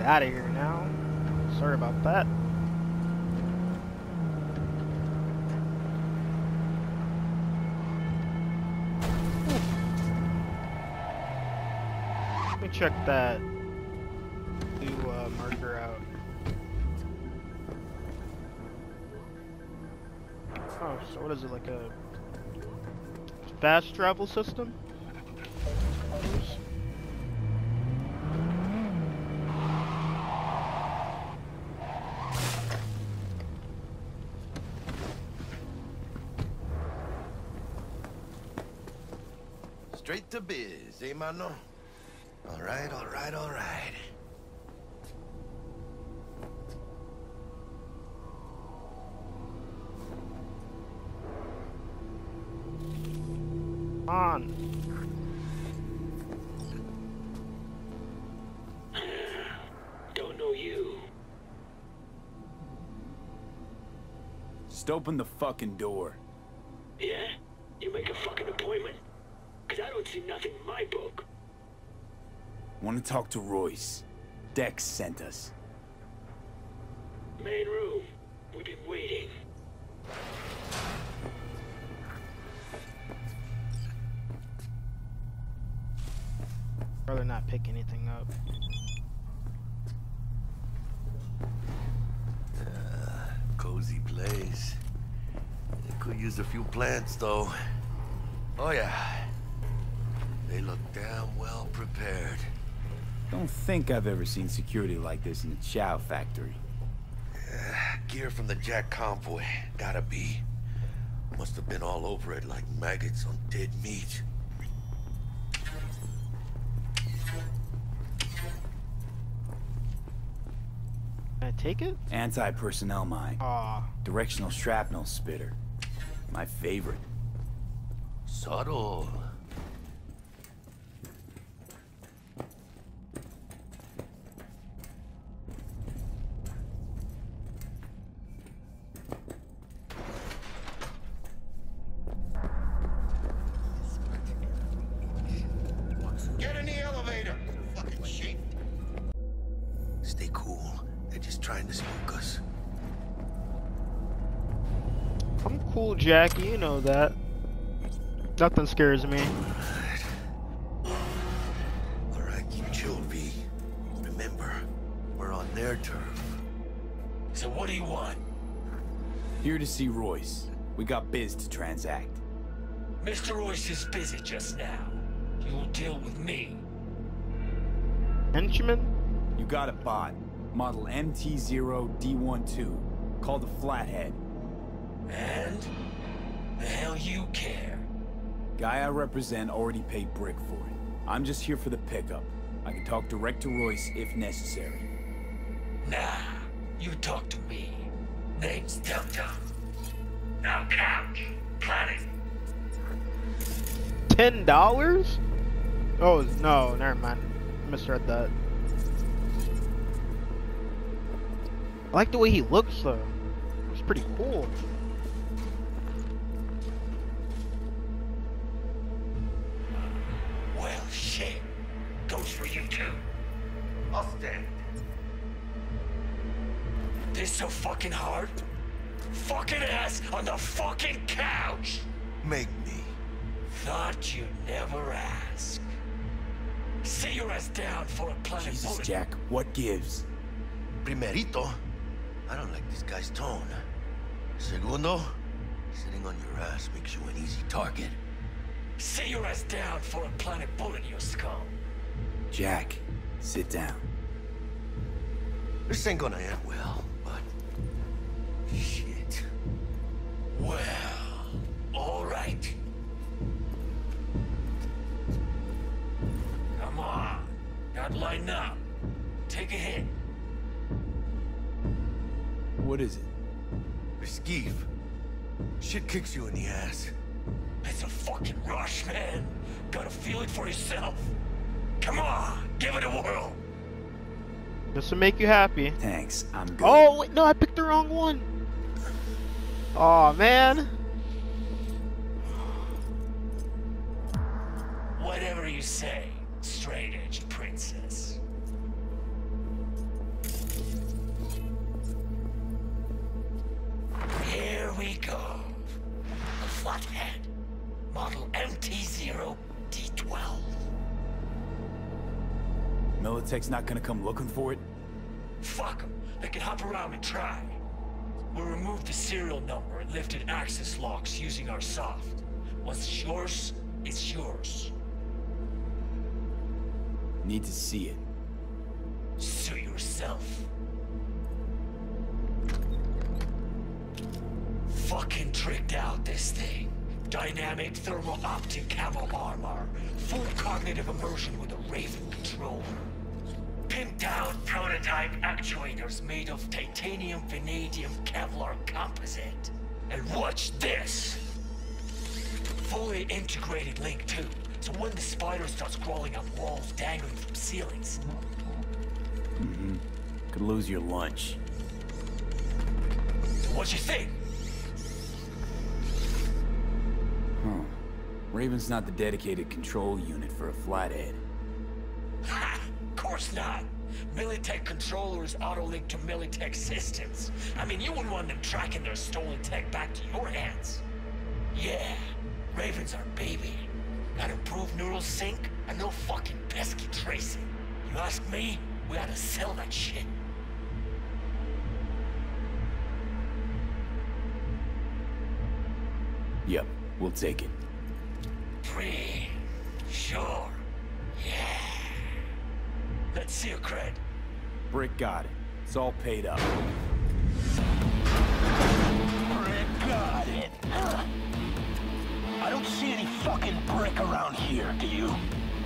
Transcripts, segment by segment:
out of here now. Sorry about that. Let me check that new marker out. Oh, so what is it, like a fast travel system? Straight to biz, eh, mano? All right, all right, all right. On. Don't know you. Just open the fucking door. Yeah? You make a fucking appointment? Cause I don't see nothing in my book. Want to talk to Royce. Dex sent us. Main room. We've been waiting. Rather not pick anything up. Cozy place. They could use a few plants, though. Oh, yeah. They look damn well prepared. Don't think I've ever seen security like this in a chow factory. Gear from the Jack convoy. Gotta be. Must have been all over it like maggots on dead meat. Can I take it? Anti-personnel mine. Aw. Directional shrapnel spitter. My favorite. Subtle. Get in the elevator! Fucking shit. Stay cool. They're just trying to spook us. I'm cool, Jackie, you know that. Nothing scares me. Alright, keep chill, V. Remember, we're on their turf. So what do you want? Here to see Royce. We got biz to transact. Mr. Royce is busy just now. You'll deal with me. Henchman? You got a bot. Model MT0D12. Called the FLATHEAD. And? The hell you care? Guy I represent already paid brick for it. I'm just here for the pickup. I can talk direct to Royce if necessary. Nah, you talk to me. Name's Dum Dum. Now couch. Planet. $10? Oh, no, never mind. I misread that. I like the way he looks, though. It's pretty cool. Well, shit. Goes for you too. I'll stand. This so fucking hard? Fucking ass on the fucking couch! Make me. Thought you'd never ask. Sit your ass down for a planet Jesus, bullet. Jack, what gives? Primerito, I don't like this guy's tone. Segundo, sitting on your ass makes you an easy target. Sit your ass down for a planet bullet in your skull. Jack, sit down. This ain't gonna end well, but... shit. Well, all right. Come on, not line up. Take a hit. What is it? Skeef. Shit kicks you in the ass. It's a fucking rush, man. Gotta feel it for yourself. Come on, give it a whirl. This will make you happy. Thanks, I'm good. Oh, wait, no, I picked the wrong one. Oh man. Whatever you say, straight-edged princess. FLATHEAD. Model MT0D12. Militech's not gonna come looking for it? Fuck them. They can hop around and try. We'll remove the serial number and lifted access locks using our soft. Once it's yours, it's yours. Need to see it. Sue yourself. Fucking tricked out this thing. Dynamic thermal optic camo armor. Full cognitive immersion with a Raven controller. Pimped down prototype actuators made of titanium vanadium Kevlar composite. And watch this! Fully integrated link too, so when the spider starts crawling up walls dangling from ceilings. Could lose your lunch. What you think? Raven's not the dedicated control unit for a flathead. Ha! Of course not. Militech controllers auto-link to Militech systems. I mean, you wouldn't want them tracking their stolen tech back to your hands. Yeah, Raven's our baby. Got improved neural sync and no fucking pesky tracing. You ask me, we ought to sell that shit. Yep, we'll take it. Free. Sure. Yeah. Let's see your cred. Brick got it. It's all paid up. Brick got it. I don't see any fucking brick around here, do you?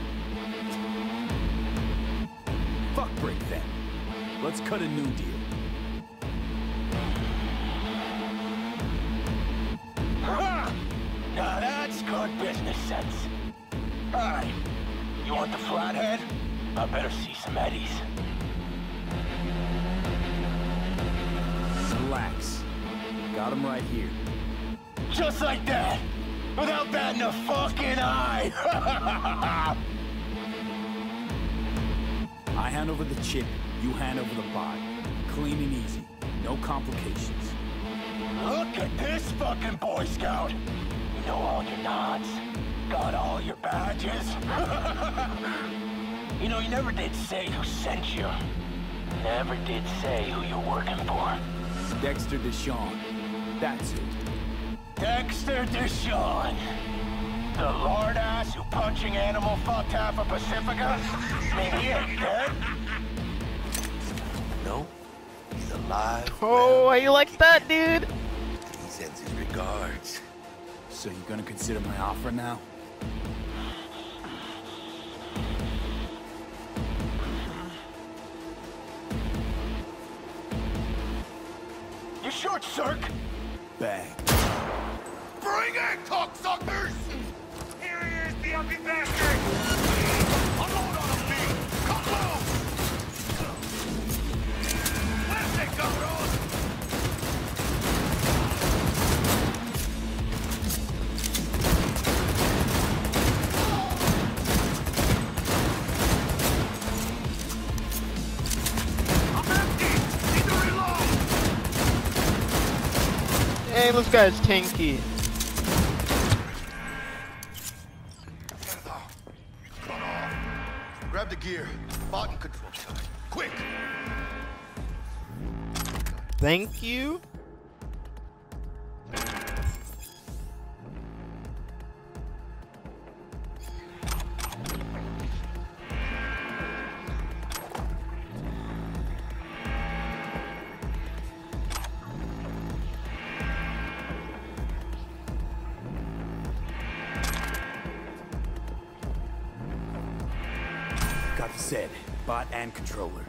Fuck Brick then. Let's cut a new deal. Now that's good business sense. Alright, you want the flathead? I better see some eddies. Relax. Got him right here. Just like that! Without batting a fucking eye! I hand over the chip, you hand over the bot. Clean and easy. No complications. Look at this fucking Boy Scout! You know all your nods. Got all your badges. You know, you never did say who sent you. Never did say who you're working for. Dexter Deshawn. That's who. Dexter Deshawn. The lord ass who punching animal fucked half of Pacifica? Maybe he ain't dead. No, he's alive. Oh, how you like that, dude? He sends his regards. So you gonna consider my offer now? You short, Cirque? Bang. Bring it, cocksuckers! Here he is, the ugly bastard! Unload on him, Pete! Come low! Where's it, cabron? I'm empty! Need to reload! Hey, this guy's tanky. Grab the gear. Bot control side. Quick! Thank you. Got the set. Bot and controller.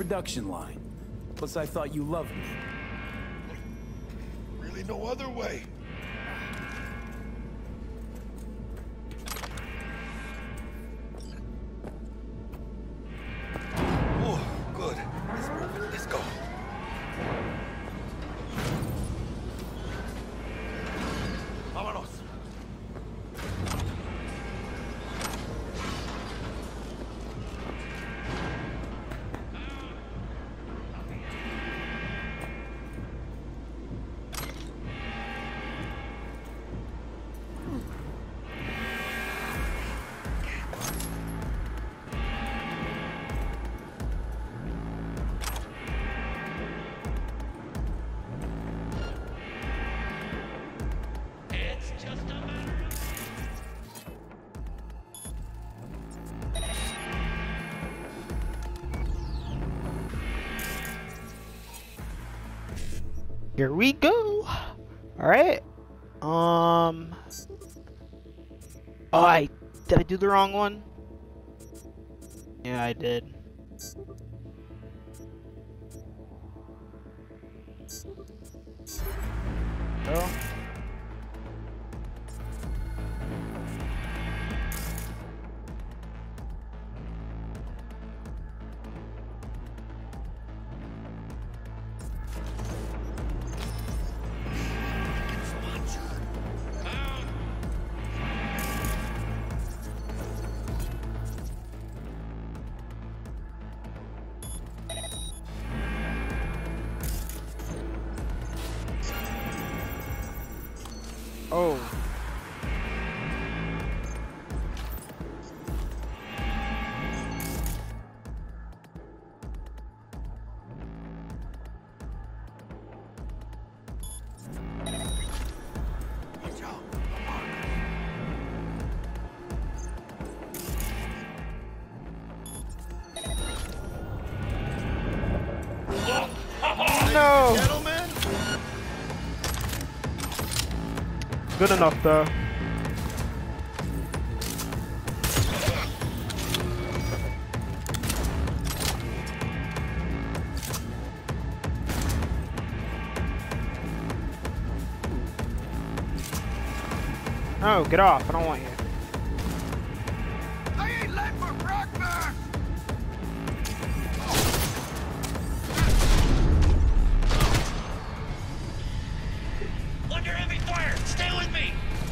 production line. Plus, I thought you loved me. Really no other way. Oh, good. Let's move it. Let's go. Vámonos. Here we go. All right. Oh, did I do the wrong one? Yeah, I did. Oh. Oh. No. Gentlemen. Good enough though. Oh, get off. I don't want you. I ain't left for breakfast. Under heavy fire! Stay with me!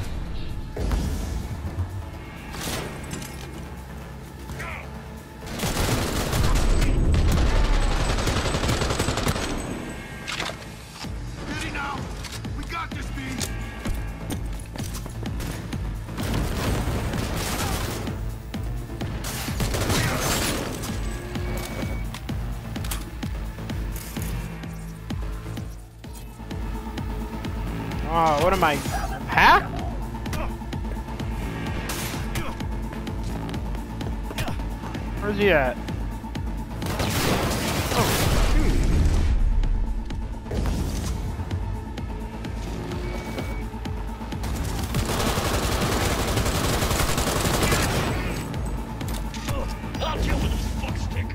Ready now. We got this, B. Oh, what am I? Hack? Where's he at? Oh, shoot. I'll deal with this fuckstick!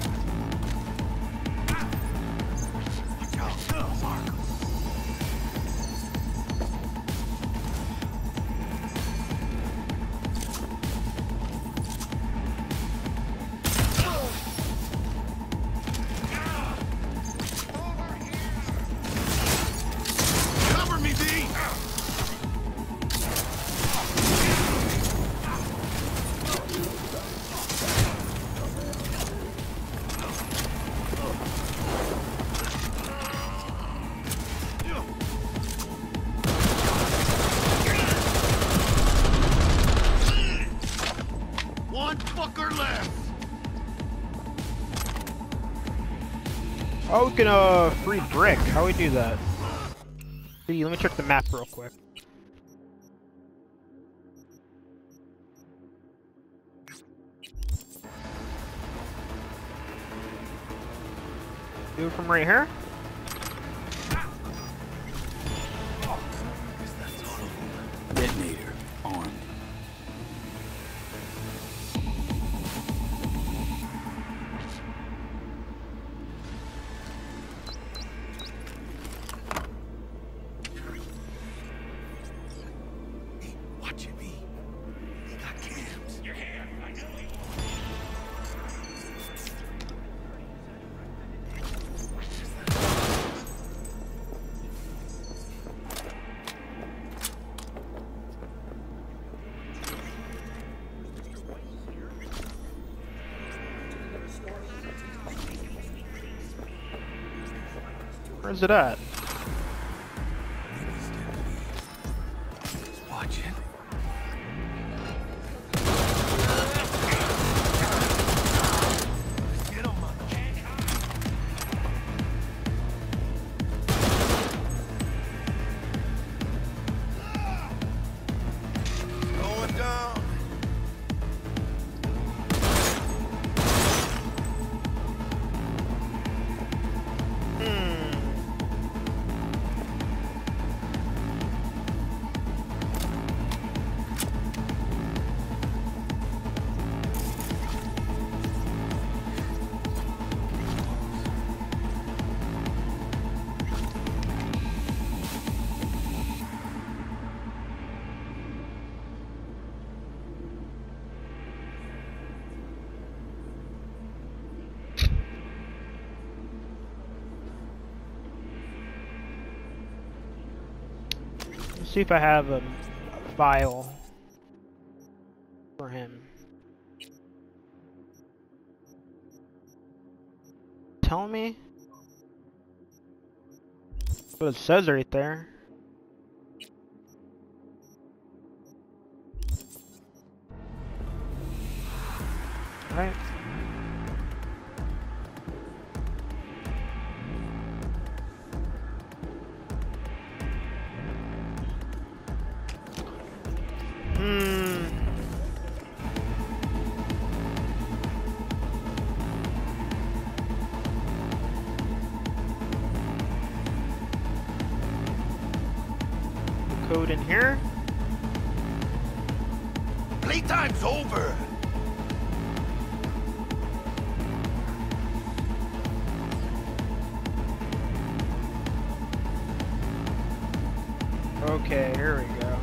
Cover me, B. One fucker left. Oh, we can free brick. How we do that? See, let me check the map real quick. Do it from right here. Detonator armed. Where's it at? Watch it. Get him, man. Going down. Let's see if I have a file for him. Tell me what it says right there. Right. Code in here. Playtime's over. Okay, here we go.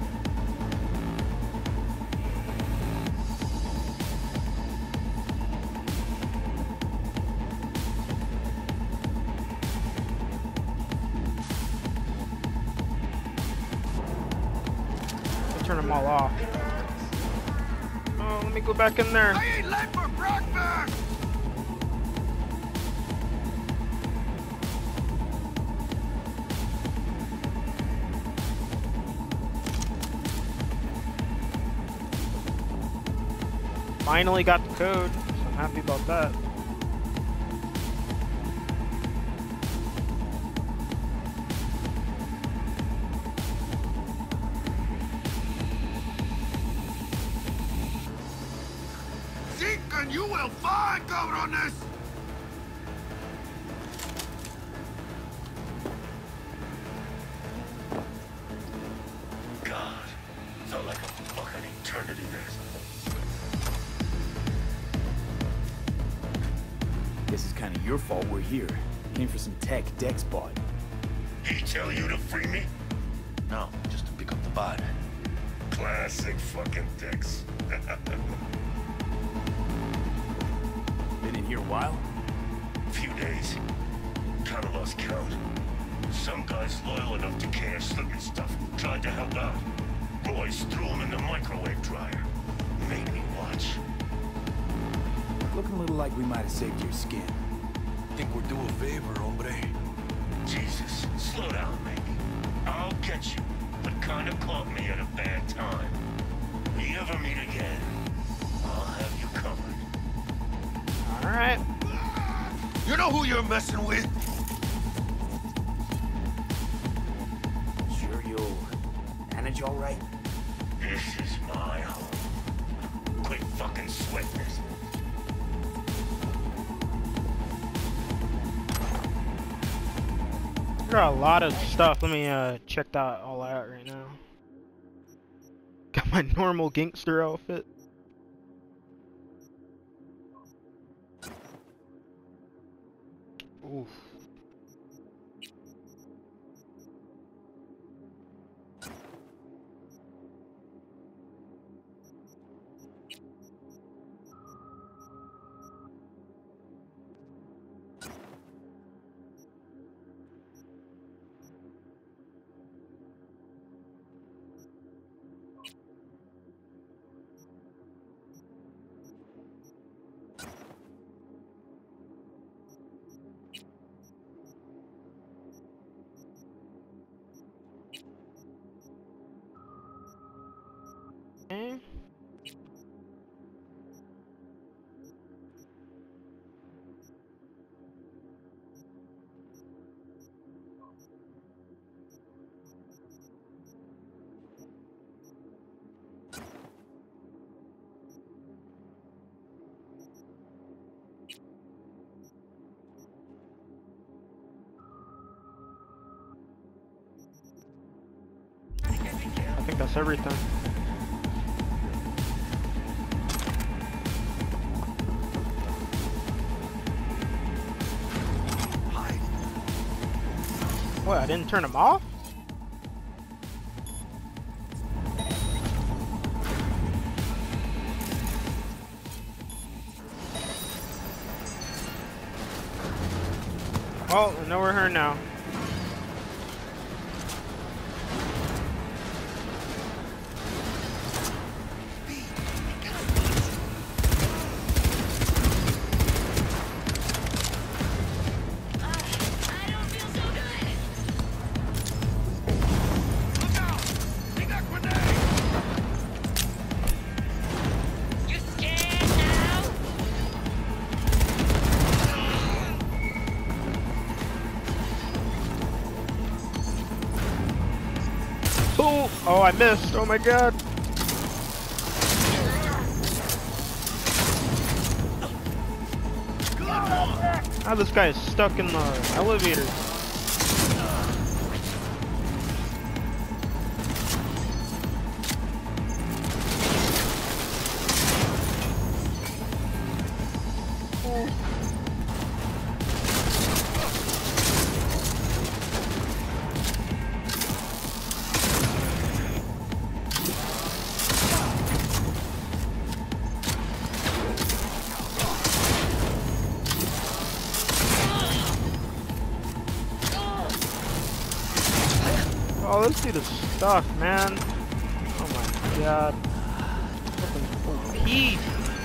Turn them all off. Oh, let me go back in there. I ate leg for breakfast. Finally got the code, so I'm happy about that. And you will find, cabrones! God, felt like a fucking eternity there. Guess it's kind of your fault we're here. Came for some tech Dex bought. He tell you to free me? No, just to pick up the bot. Classic fucking dicks. Been in here a while? Few days. Kinda lost count. Some guys loyal enough to care slipping stuff tried to help out. Boys threw him in the microwave dryer. Made me watch. Looking a little like we might have saved your skin. Think we're due a favor, hombre. Jesus, slow down, maybe. I'll get you, but kinda caught me at a bad time. We ever meet again, I'll have you covered. Alright. You know who you're messing with? Sure you'll manage all right? This is my home. Quit fucking sweating this. Got a lot of stuff. Let me check that all out right now. Got my normal gangster outfit. Oof. Okay. I think that's everything. What, I didn't turn them off? Oh, I know we're here now. Oh, I missed. Oh my god. How this guy is stuck in the elevator. Oh, this dude is stuck, man. Oh my god. Fucking OP.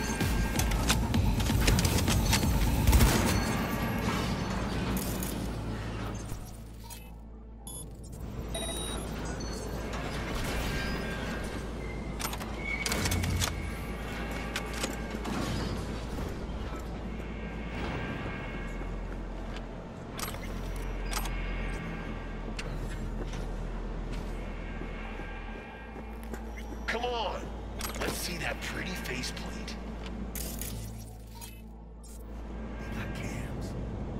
Come on, let's see that pretty faceplate. They got cams.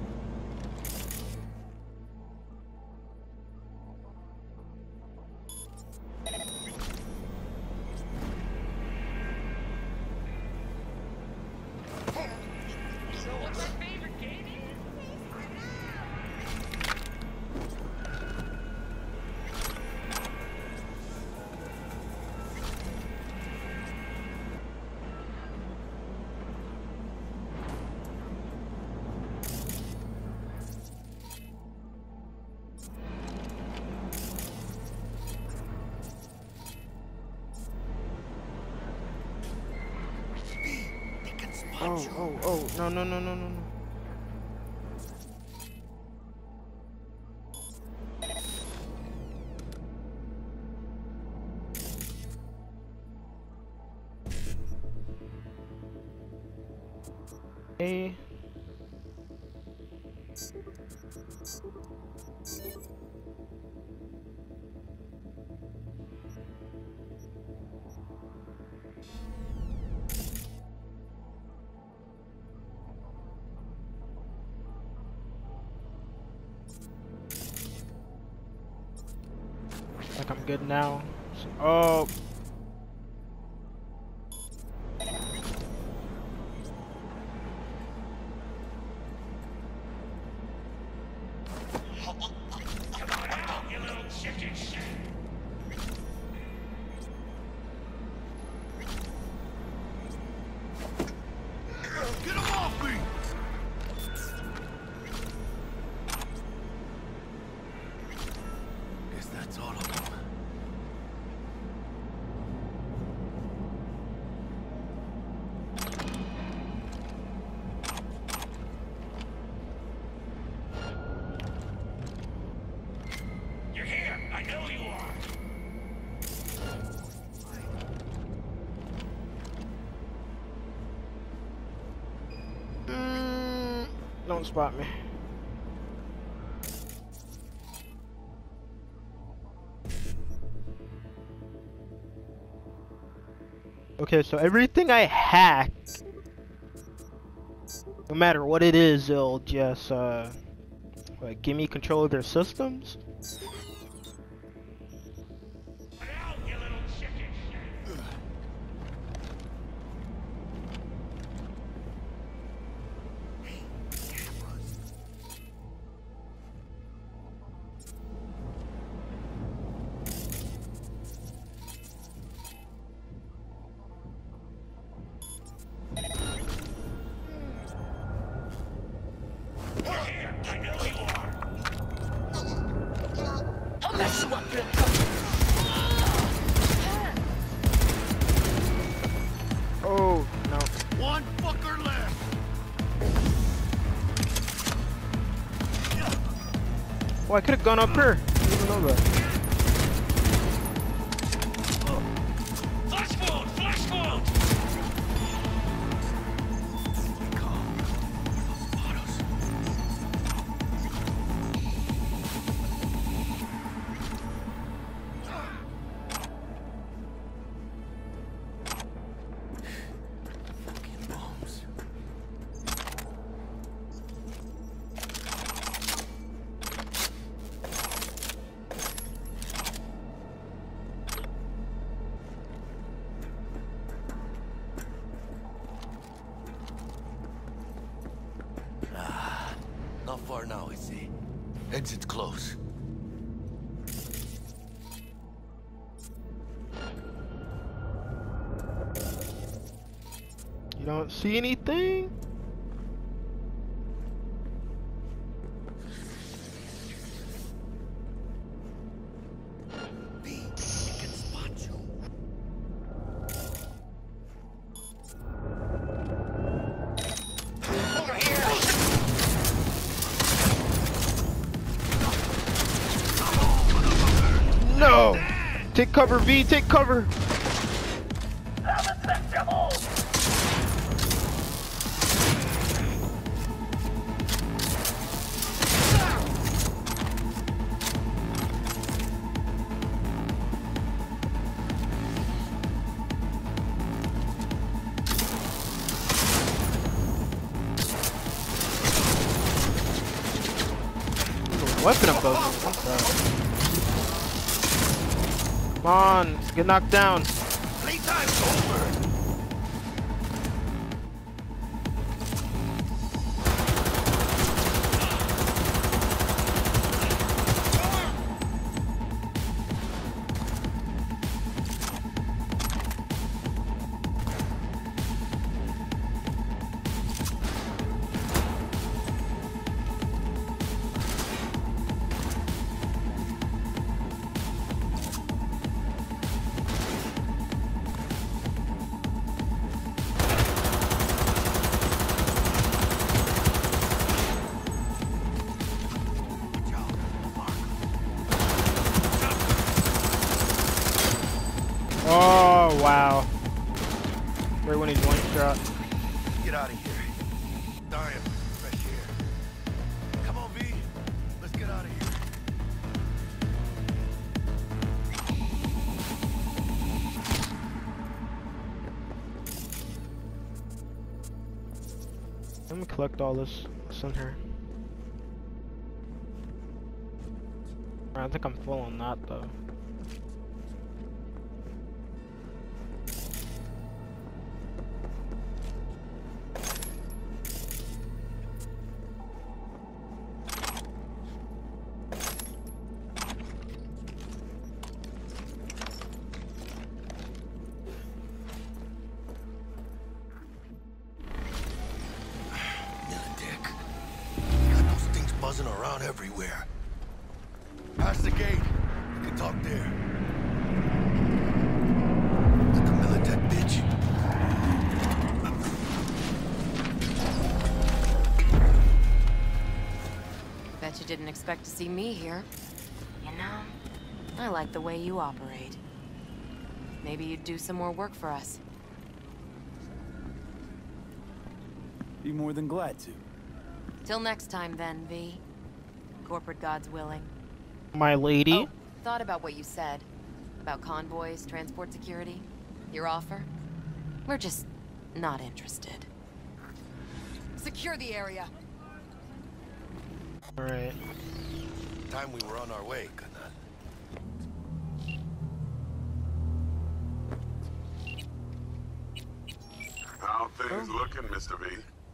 So what's my favorite game? Oh, no, no, no, no, no, no. Hey. Like I'm good now. So, oh. Come on out, you little chicken shit. Get him off me! Guess that's all of them. You're here, I know you are. Don't spot me. Okay, so everything I hack, no matter what it is, it'll just like give me control of their systems. Oh, no. One fucker left. Oh, I could have gone up here. I didn't even know that. Flash mode! Flash mode! Not far now, I see. Exit's close. You don't see anything? B, we can spot you. Over here! No! Take cover, V, take cover! Weapon up those. What's that? Come on, get knocked down. Playtime's over. Oh, wow. Right when he's one shot. Get out of here. Dying for fresh air. Come on, V. Let's get out of here. Let me collect all this. What's in here? I think I'm full on that though. Buzzing around everywhere. Past the gate. We can talk there. Like a Militech bitch. Bet you didn't expect to see me here. You know, I like the way you operate. Maybe you'd do some more work for us. Be more than glad to. Till next time then, V. Corporate gods willing. My lady. Oh, thought about what you said. About convoys, transport security. Your offer? We're just not interested. Secure the area. Alright. Time we were on our way, Kana. How things looking, Mr. V?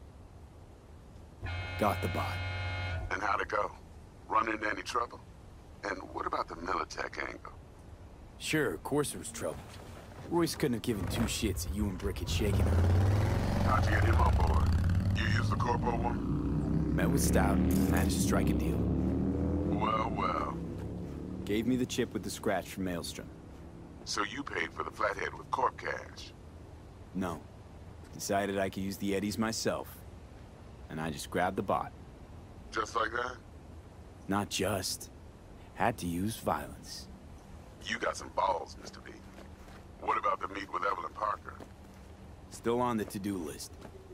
Got the bot. And how'd it go? Run into any trouble? And what about the Militech angle? Sure, of course there was trouble. Royce couldn't have given two shits that you and Brick had shaken him. How'd you get him on board? You used the Corpo one? Met with Stout, managed to strike a deal. Well, well. Gave me the chip with the scratch from Maelstrom. So you paid for the Flathead with Corp cash? No. Decided I could use the Eddies myself. And I just grabbed the bot. Just like that? Not just. Had to use violence. You got some balls, Mr. V. What about the meet with Evelyn Parker? Still on the to-do list.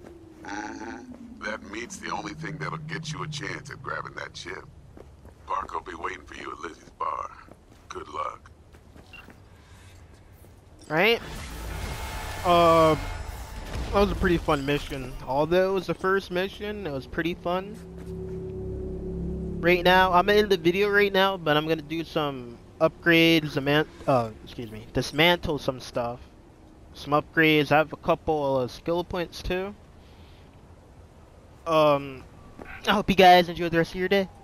That meet's the only thing that'll get you a chance at grabbing that chip. Parker'll be waiting for you at Lizzie's bar. Good luck. Right? That was a pretty fun mission. Although it was the first mission, it was pretty fun. Right now, I'm in the video right now, but I'm gonna do some upgrades, dismantle some stuff. Some upgrades. I have a couple of skill points too. I hope you guys enjoy the rest of your day.